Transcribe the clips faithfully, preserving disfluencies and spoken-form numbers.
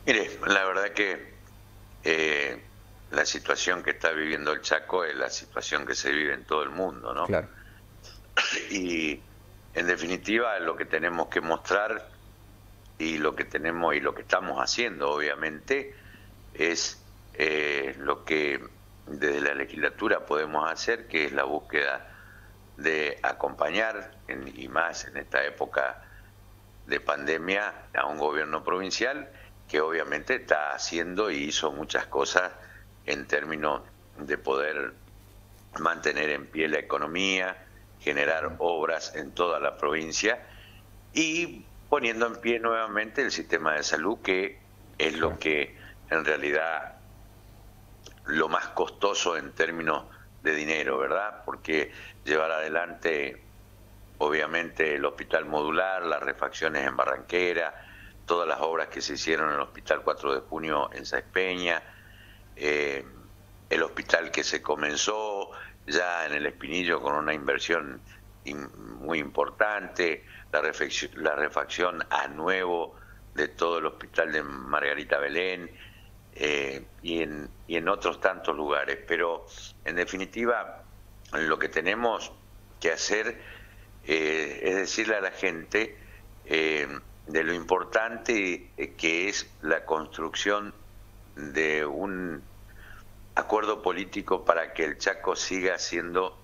Mire, la verdad que eh, la situación que está viviendo el Chaco es la situación que se vive en todo el mundo, ¿no? Claro. Y en definitiva lo que tenemos que mostrar y lo que tenemos y lo que estamos haciendo, obviamente, es eh, lo que desde la legislatura podemos hacer, que es la búsqueda de acompañar, en, y más en esta época de pandemia, a un gobierno provincial que obviamente está haciendo y hizo muchas cosas en términos de poder mantener en pie la economía, generar obras en toda la provincia y poniendo en pie nuevamente el sistema de salud, que es lo Claro. que en realidad lo más costoso en términos de dinero, ¿verdad? Porque llevar adelante obviamente el hospital modular, las refacciones en Barranquera, todas las obras que se hicieron en el hospital cuatro de junio en Sáenz Peña, eh, el hospital que se comenzó ya en el Espinillo con una inversión in, muy importante, la refacción, la refacción a nuevo de todo el hospital de Margarita Belén, eh, y, en, y en otros tantos lugares. Pero en definitiva lo que tenemos que hacer eh, es decirle a la gente eh, de lo importante que es la construcción de un acuerdo político para que el Chaco siga siendo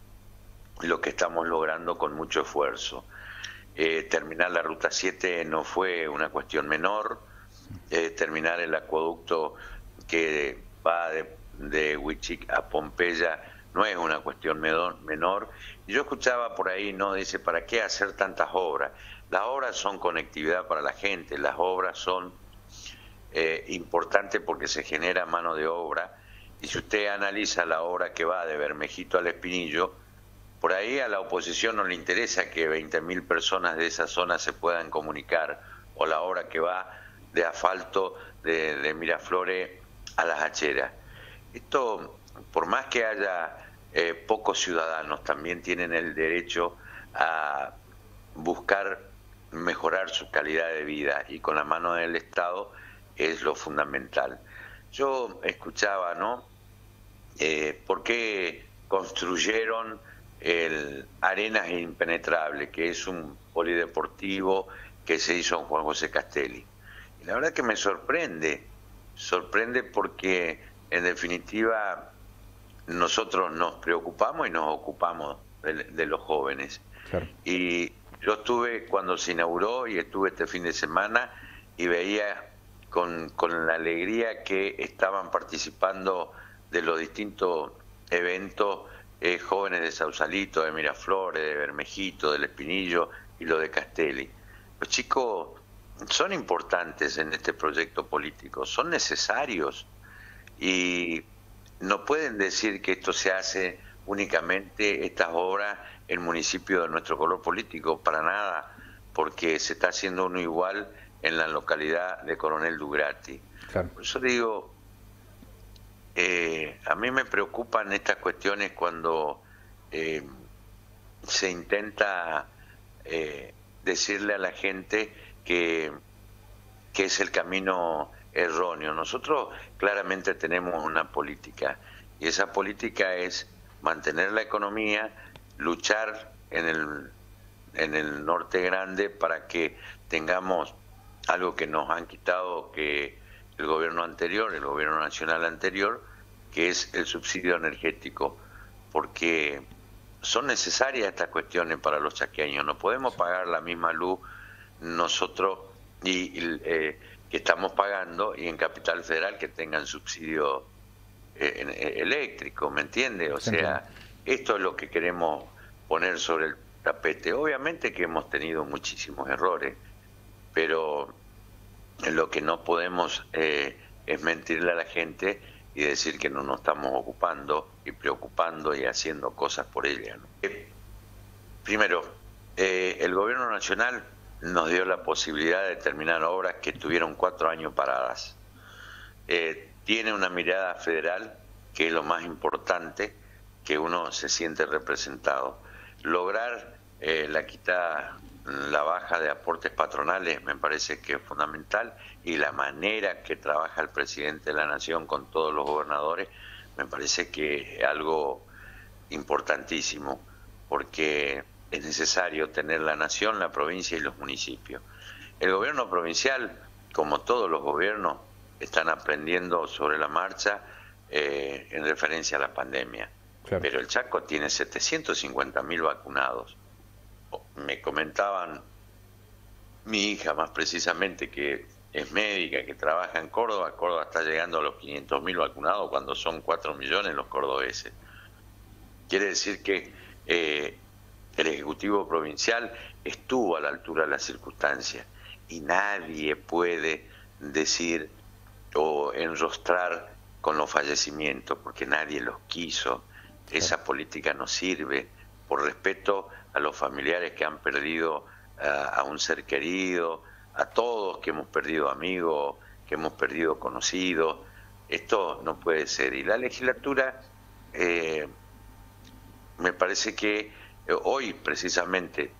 lo que estamos logrando con mucho esfuerzo. Eh, terminar la Ruta siete no fue una cuestión menor, eh, terminar el acueducto que va de, de Huichic a Pompeya no es una cuestión menor. Y yo escuchaba por ahí, ¿no? Dice, ¿para qué hacer tantas obras? Las obras son conectividad para la gente, las obras son eh, importantes porque se genera mano de obra. Y si usted analiza la obra que va de Bermejito al Espinillo, por ahí a la oposición no le interesa que veinte mil personas de esa zona se puedan comunicar, o la obra que va de asfalto de, de Miraflores a Las Hacheras. Esto, por más que haya eh, pocos ciudadanos, también tienen el derecho a buscar mejorar su calidad de vida, y con la mano del Estado es lo fundamental. Yo escuchaba, ¿no? Eh, ¿Por qué construyeron el Arenas Impenetrable, que es un polideportivo que se hizo en Juan José Castelli? Y la verdad que me sorprende, sorprende porque en definitiva nosotros nos preocupamos y nos ocupamos de, de los jóvenes. Claro. Y yo estuve cuando se inauguró y estuve este fin de semana y veía con, con la alegría que estaban participando de los distintos eventos eh, jóvenes de Sausalito, de Miraflores, de Bermejito, del Espinillo y lo de Castelli. Los chicos son importantes en este proyecto político, son necesarios y no pueden decir que esto se hace únicamente, estas obras, en municipios de nuestro color político, para nada, porque se está haciendo uno igual en la localidad de Coronel Dugrati. Claro. Por eso digo, eh, a mí me preocupan estas cuestiones cuando eh, se intenta eh, decirle a la gente que, que es el camino erróneo. Nosotros claramente tenemos una política y esa política es mantener la economía, luchar en el, en el norte grande para que tengamos algo que nos han quitado que el gobierno anterior, el gobierno nacional anterior, que es el subsidio energético, porque son necesarias estas cuestiones para los chaqueños. No podemos pagar la misma luz nosotros y eh, que estamos pagando, y en Capital Federal que tengan subsidio eh, eh, eléctrico, ¿me entiende? O Se sea, entiende. esto es lo que queremos poner sobre el tapete. Obviamente que hemos tenido muchísimos errores, pero lo que no podemos eh, es mentirle a la gente y decir que no nos estamos ocupando y preocupando y haciendo cosas por ella, ¿no? Eh, primero, eh, el gobierno nacional nos dio la posibilidad de terminar obras que estuvieron cuatro años paradas. Eh, tiene una mirada federal, que es lo más importante, que uno se siente representado. Lograr eh, la quitada la baja de aportes patronales me parece que es fundamental, y la manera que trabaja el presidente de la Nación con todos los gobernadores me parece que es algo importantísimo, porque es necesario tener la Nación, la provincia y los municipios. El gobierno provincial, como todos los gobiernos, están aprendiendo sobre la marcha eh, en referencia a la pandemia. Claro. Pero el Chaco tiene setecientos cincuenta mil vacunados. Me comentaban mi hija más precisamente, que es médica, que trabaja en Córdoba. Córdoba está llegando a los quinientos mil vacunados cuando son cuatro millones los cordobeses. Quiere decir que eh, el Ejecutivo Provincial estuvo a la altura de las circunstancias, y nadie puede decir o enrostrar con los fallecimientos, porque nadie los quiso. Esa política no sirve. Por respeto a los familiares que han perdido uh, a un ser querido, a todos que hemos perdido amigos, que hemos perdido conocidos, esto no puede ser. Y la legislatura, eh, me parece que eh, hoy precisamente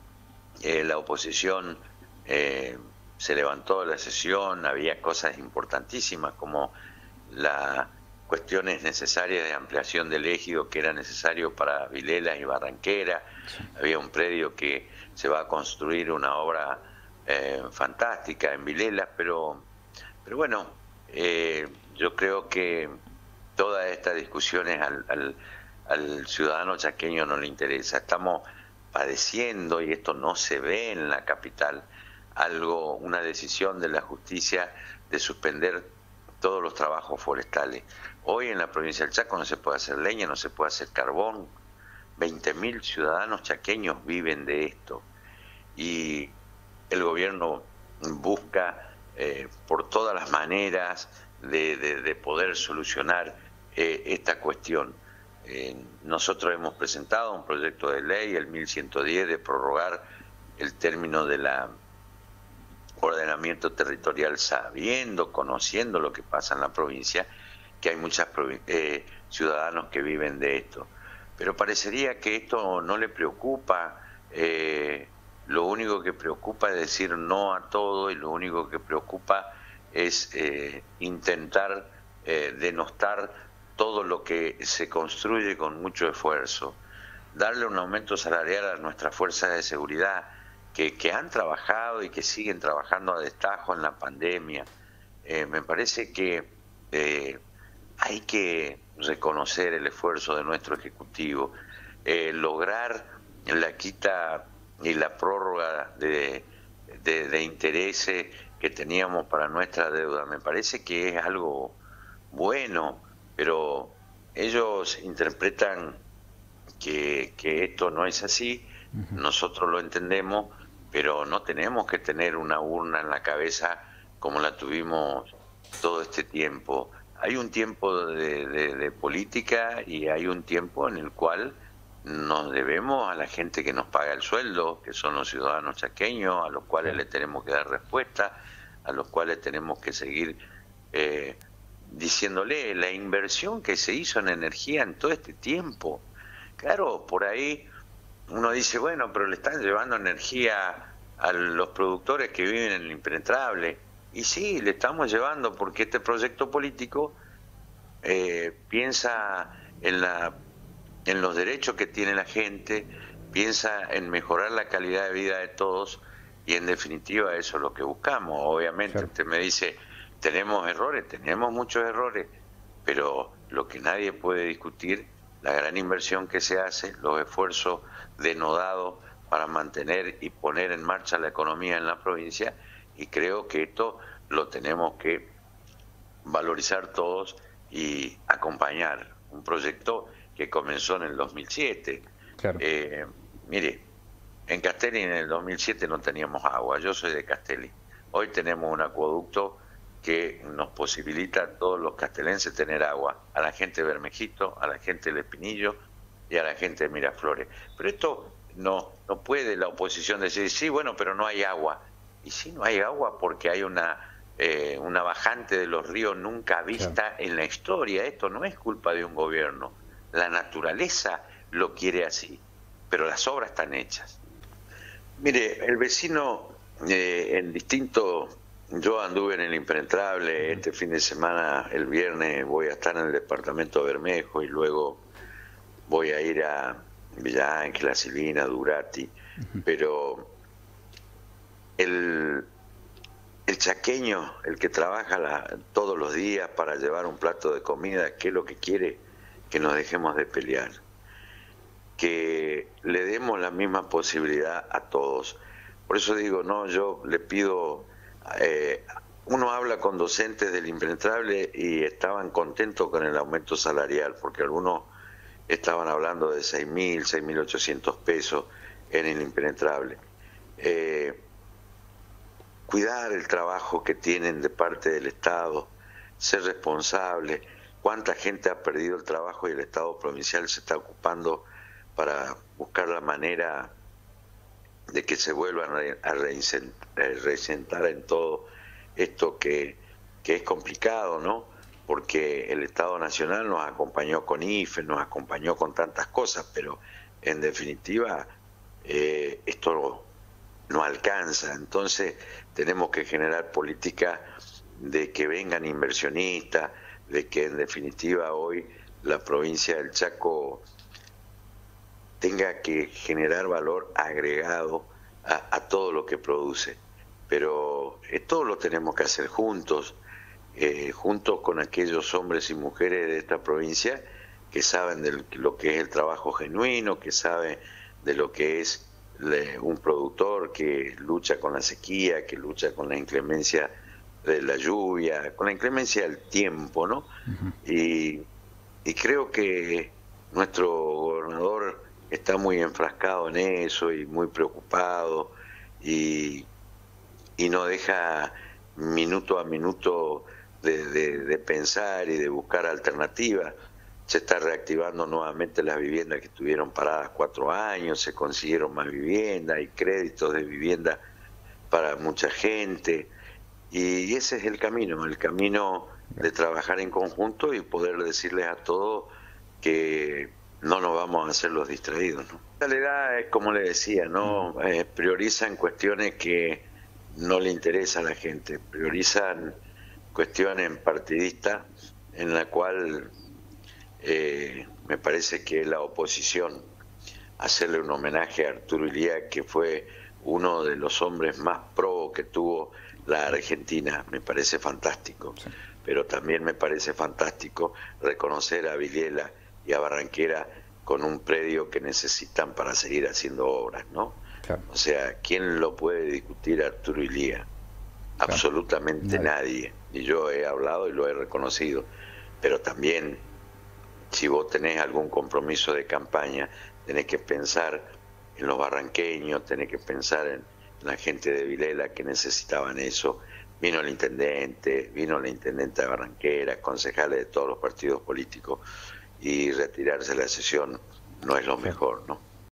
eh, la oposición eh, se levantó de la sesión, había cosas importantísimas como las cuestiones necesarias de ampliación del ejido que era necesario para Vilela y Barranquera. Sí. Había un predio que se va a construir, una obra eh, fantástica en Vilela, pero, pero bueno, eh, yo creo que todas estas discusiones al, al, al ciudadano chaqueño no le interesa. Estamos padeciendo, y esto no se ve en la capital, algo, una decisión de la justicia de suspender todos los trabajos forestales. Hoy en la provincia del Chaco no se puede hacer leña, no se puede hacer carbón. veinte mil ciudadanos chaqueños viven de esto, y el gobierno busca eh, por todas las maneras de, de, de poder solucionar eh, esta cuestión. Eh, nosotros hemos presentado un proyecto de ley, el mil ciento diez, de prorrogar el término de la ordenamiento territorial, sabiendo, conociendo lo que pasa en la provincia, que hay muchos eh, ciudadanos que viven de esto. Pero parecería que esto no le preocupa, eh, lo único que preocupa es decir no a todo, y lo único que preocupa es eh, intentar eh, denostar todo lo que se construye con mucho esfuerzo. Darle un aumento salarial a nuestras fuerzas de seguridad, Que, que han trabajado y que siguen trabajando a destajo en la pandemia. Eh, me parece que eh, hay que reconocer el esfuerzo de nuestro Ejecutivo, eh, lograr la quita y la prórroga de, de, de intereses que teníamos para nuestra deuda. Me parece que es algo bueno, pero ellos interpretan que, que esto no es así. Uh-huh. Nosotros lo entendemos, pero no tenemos que tener una urna en la cabeza como la tuvimos todo este tiempo. Hay un tiempo de, de, de política, y hay un tiempo en el cual nos debemos a la gente que nos paga el sueldo, que son los ciudadanos chaqueños, a los cuales le tenemos que dar respuesta, a los cuales tenemos que seguir eh, diciéndole la inversión que se hizo en energía en todo este tiempo. Claro, por ahí uno dice, bueno, pero le están llevando energía a los productores que viven en el impenetrable. Y sí, le estamos llevando, porque este proyecto político eh, piensa en, la, en los derechos que tiene la gente, piensa en mejorar la calidad de vida de todos, y en definitiva eso es lo que buscamos. Obviamente, claro. Usted me dice, tenemos errores, tenemos muchos errores, pero lo que nadie puede discutir, la gran inversión que se hace, los esfuerzos denodados para mantener y poner en marcha la economía en la provincia, y creo que esto lo tenemos que valorizar todos y acompañar. Un proyecto que comenzó en el dos mil siete. Claro. Eh, mire, en Castelli en el dos mil siete no teníamos agua, yo soy de Castelli. Hoy tenemos un acueducto que nos posibilita a todos los castelenses tener agua, a la gente de Bermejito, a la gente de Espinillo y a la gente de Miraflores. Pero esto no, no puede la oposición decir, sí, bueno, pero no hay agua. Y sí, no hay agua porque hay una, eh, una bajante de los ríos nunca vista, claro, en la historia. Esto no es culpa de un gobierno, la naturaleza lo quiere así, pero las obras están hechas. Mire, el vecino eh, en distinto, yo anduve en el Impenetrable, este fin de semana, el viernes voy a estar en el departamento de Bermejo y luego voy a ir a Villa Ángela, Silvina, Durati, pero el, el chaqueño, el que trabaja la, todos los días para llevar un plato de comida, ¿qué es lo que quiere? Que nos dejemos de pelear, que le demos la misma posibilidad a todos. Por eso digo, no, yo le pido, eh, uno habla con docentes del Impenetrable y estaban contentos con el aumento salarial, porque algunos estaban hablando de seis mil, seis mil ochocientos pesos en el Impenetrable. Eh, cuidar el trabajo que tienen de parte del Estado, ser responsable. ¿Cuánta gente ha perdido el trabajo y el Estado provincial se está ocupando para buscar la manera de que se vuelvan a resentar en todo esto que, que es complicado, ¿no? Porque el Estado Nacional nos acompañó con I F E, nos acompañó con tantas cosas, pero en definitiva eh, esto no alcanza. Entonces tenemos que generar políticas de que vengan inversionistas, de que en definitiva hoy la provincia del Chaco tenga que generar valor agregado a, a todo lo que produce. Pero esto lo tenemos que hacer juntos, eh, juntos con aquellos hombres y mujeres de esta provincia que saben de lo que es el trabajo genuino, que saben de lo que es le, un productor que lucha con la sequía, que lucha con la inclemencia de la lluvia, con la inclemencia del tiempo, ¿no? Uh-huh. y, y creo que nuestro gobernador está muy enfrascado en eso y muy preocupado y, y no deja minuto a minuto de, de, de pensar y de buscar alternativas. Se está reactivando nuevamente las viviendas que estuvieron paradas cuatro años, se consiguieron más viviendas, hay créditos de vivienda para mucha gente y ese es el camino, el camino de trabajar en conjunto y poder decirles a todos que no nos vamos a hacer los distraídos, ¿no? La realidad es como le decía, no eh, priorizan cuestiones que no le interesan a la gente, priorizan cuestiones partidistas en la cual eh, me parece que la oposición hacerle un homenaje a Arturo Illia, que fue uno de los hombres más pro que tuvo la Argentina, me parece fantástico, sí. Pero también me parece fantástico reconocer a Vilela y a Barranquera con un predio que necesitan para seguir haciendo obras, ¿no? Claro. O sea, ¿quién lo puede discutir a Arturo Illia? Claro. Absolutamente nadie. nadie. Y yo he hablado y lo he reconocido. Pero también, si vos tenés algún compromiso de campaña, tenés que pensar en los barranqueños, tenés que pensar en la gente de Vilela que necesitaban eso. Vino el intendente, vino la intendenta de Barranquera, concejales de todos los partidos políticos, y retirarse de la sesión no es lo mejor, ¿no?